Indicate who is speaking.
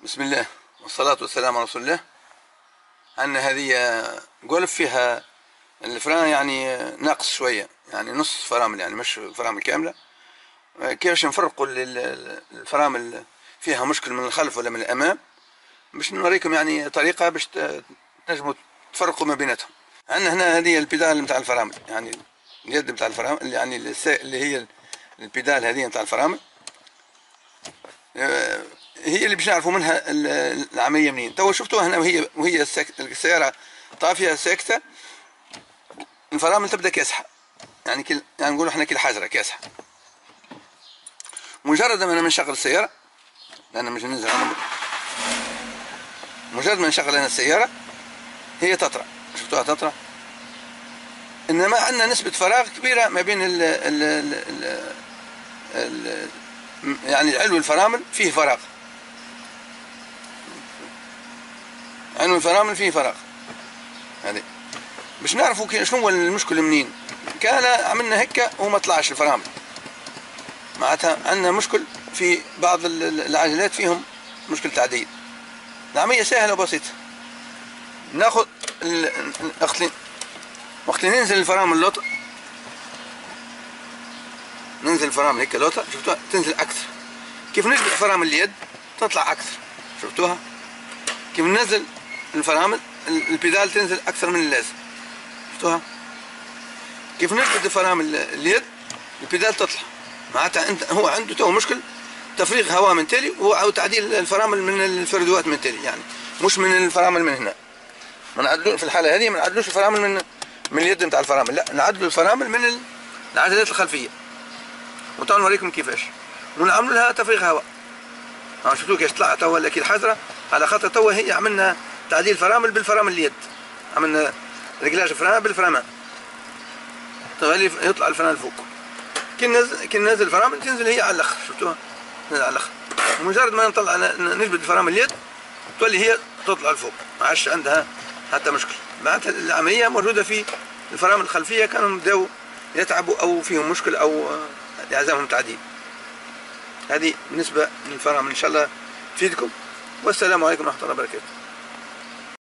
Speaker 1: بسم الله والصلاة والسلام على رسول الله. عندنا هذه جولف فيها الفرامل يعني ناقص شوية، يعني نص فرامل، يعني مش فرامل كاملة. كيفاش نفرقوا الفرامل فيها مشكل من الخلف ولا من الأمام، باش نوريكم يعني طريقة باش تنجموا تفرقوا ما بيناتهم. عندنا هنا هذه البيدال متاع الفرامل، يعني اليد متاع الفرامل، يعني اللي هي البيدال هذه متاع الفرامل، هي اللي باش نعرفوا منها العمليه منين. توا شفتوها هنا وهي السياره طافيه ساكته، الفرامل تبدا كاسحه، يعني يعني نقولوا احنا كل حجره كاسحه. مجرد ما نشغل السياره، لان مش ننزل مجرد ما نشغل انا السياره هي تطرى، شفتوها تطرى. انما عندنا نسبه فراغ كبيره ما بين يعني علو الفرامل فيه فراغ، علو الفرامل فيه فراغ. هذه باش نعرفوا شنو هو المشكل منين. كان عملنا هكا وما طلعش الفرامل، معناتها عندنا مشكل في بعض العجلات فيهم مشكل تعديل. العملية سهلة وبسيطة. ناخذ وقت ننزل الفرامل لوطة، ننزل الفرامل هيك لوطة، شفتوها تنزل أكثر. كيف نجبد فرامل اليد تطلع أكثر، شفتوها؟ كيف ننزل الفرامل البيدال تنزل أكثر من اللازم، شفتوها؟ كيف نجبد فرامل اليد البيدال تطلع. معناتها انت هو عنده تو مشكل تفريغ هواء من تالي او تعديل الفرامل من الفردوات من تالي، يعني مش من الفرامل من هنا. ما نعدلوش في الحاله هذه، ما نعدلوش الفرامل من اليد نتاع الفرامل، لا نعدلوا الفرامل من العجلات الخلفيه. وتو نوريكم كيفاش، ونعملوا لها تفريغ هواء. شفتوا كيفاش طلع تو ولا كي الحجره، على خاطر تو هي عملنا تعديل فرامل بالفرامل اليد، عملنا رجلاج فرامل بالفرامل، تخلي يطلع الفرامل فوق. كي ننزل الفرامل تنزل هي على الاخر، شفتوها تنزل على الاخر. ومجرد ما نطلع نجبد الفرامل اليد تولي هي تطلع لفوق، ما عادش عندها حتى مشكل. معناتها العمليه موجوده في الفرامل الخلفيه، كانوا بداوا يتعبوا او فيهم مشكل او يلزمهم تعديل. هذه بالنسبه للفرامل، ان شاء الله تفيدكم، والسلام عليكم ورحمه الله وبركاته.